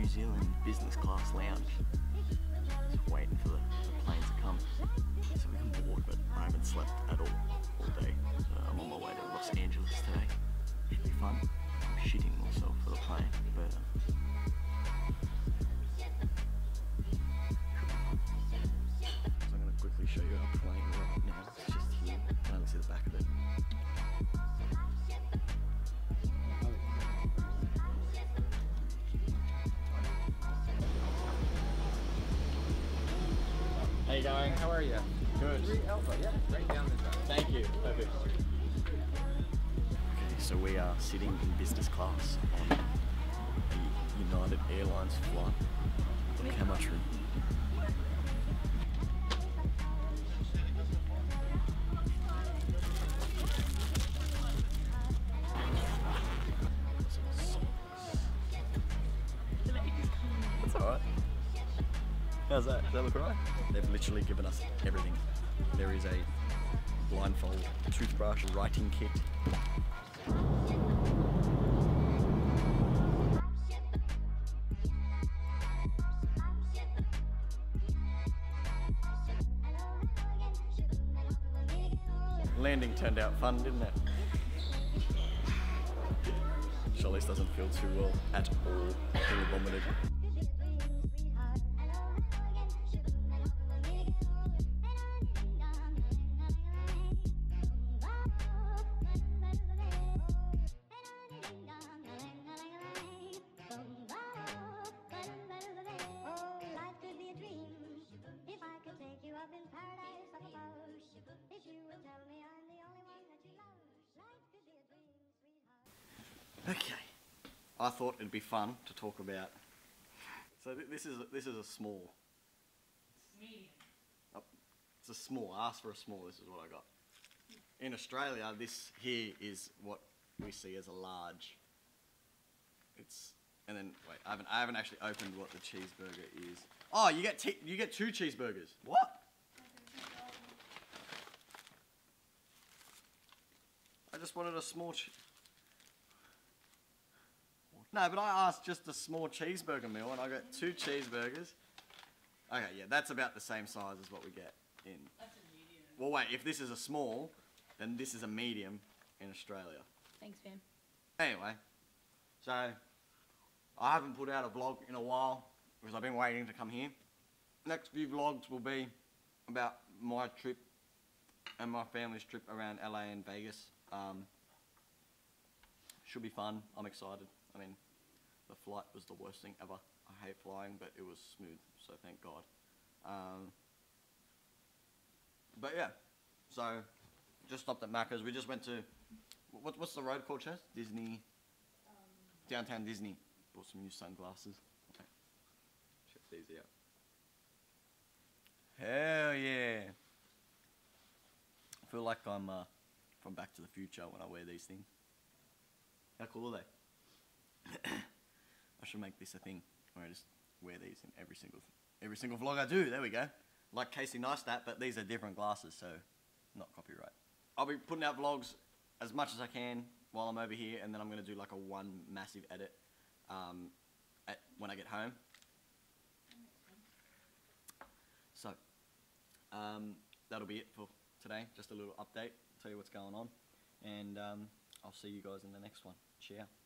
New Zealand business class lounge. Just waiting for the plane to come so we can board, but I haven't slept at all day. So I'm on my way to Los Angeles today. Should be fun. I'm shitting myself for the plane, but so I'm going to quickly show you our plane right now. It's just here. You can only see the back of it. How you going? How are you? Good. 3 Alpha, yeah, right down this road. Thank you. Perfect. Okay, so we are sitting in business class on the United Airlines flight. Look how much room. That's alright. How's that? Does that look right? They've literally given us everything. There is a blindfold, toothbrush, writing kit. Landing turned out fun, didn't it? Charlize doesn't feel too well at all. Fully vomited. Okay, I thought it'd be fun to talk about. So this is a small. Medium. Oh, it's a small. I asked for a small. This is what I got. In Australia, this here is what we see as a large. It's and then wait, I haven't actually opened what the cheeseburger is. Oh, you get 2 cheeseburgers. What? I just wanted a small. No, but I asked just a small cheeseburger meal and I got 2 cheeseburgers. Okay, yeah, that's about the same size as what we get in. That's a medium. Well, wait, if this is a small, then this is a medium in Australia. Thanks, fam. Anyway, so I haven't put out a vlog in a while because I've been waiting to come here. Next few vlogs will be about my trip and my family's trip around LA and Vegas. Should be fun. I'm excited. I mean, the flight was the worst thing ever. I hate flying, but it was smooth, so thank God. But yeah, so just stopped at Macca's. We just went to, what's the road called, Chess? Disney, Downtown Disney. Bought some new sunglasses. Okay, check these out. Hell yeah. I feel like I'm from Back to the Future when I wear these things. How cool are they? I should make this a thing where I just wear these in every single vlog I do. There we go. Like Casey Neistat, but these are different glasses, so not copyright. I'll be putting out vlogs as much as I can while I'm over here, and then I'm going to do like a one massive edit when I get home. So that'll be it for today. Just a little update, tell you what's going on, and I'll see you guys in the next one. Ciao.